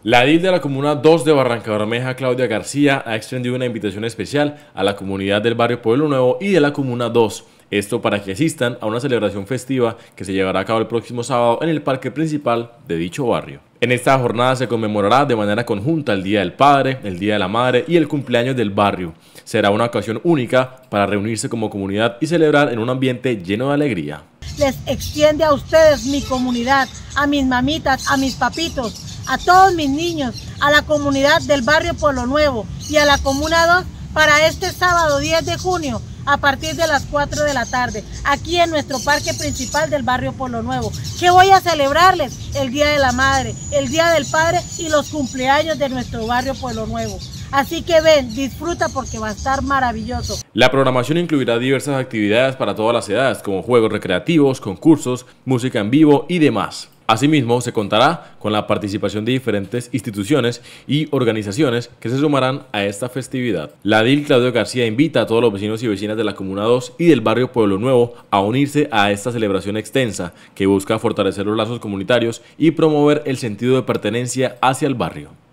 La edil de la Comuna 2 de Barrancabermeja, Claudia García, ha extendido una invitación especial a la comunidad del barrio Pueblo Nuevo y de la Comuna 2. Esto para que asistan a una celebración festiva que se llevará a cabo el próximo sábado en el parque principal de dicho barrio. En esta jornada se conmemorará de manera conjunta el Día del Padre, el Día de la Madre y el cumpleaños del barrio. Será una ocasión única para reunirse como comunidad y celebrar en un ambiente lleno de alegría. Les extiende a ustedes, mi comunidad, a mis mamitas, a mis papitos, a todos mis niños, a la comunidad del barrio Pueblo Nuevo y a la Comuna 2 para este sábado 10 de junio a partir de las 4 de la tarde, aquí en nuestro parque principal del barrio Pueblo Nuevo. ¿Qué voy a celebrarles? El Día de la Madre, el Día del Padre y los cumpleaños de nuestro barrio Pueblo Nuevo. Así que ven, disfruta porque va a estar maravilloso. La programación incluirá diversas actividades para todas las edades, como juegos recreativos, concursos, música en vivo y demás. Asimismo, se contará con la participación de diferentes instituciones y organizaciones que se sumarán a esta festividad. La edil Claudia García invita a todos los vecinos y vecinas de la Comuna 2 y del barrio Pueblo Nuevo a unirse a esta celebración extensa que busca fortalecer los lazos comunitarios y promover el sentido de pertenencia hacia el barrio.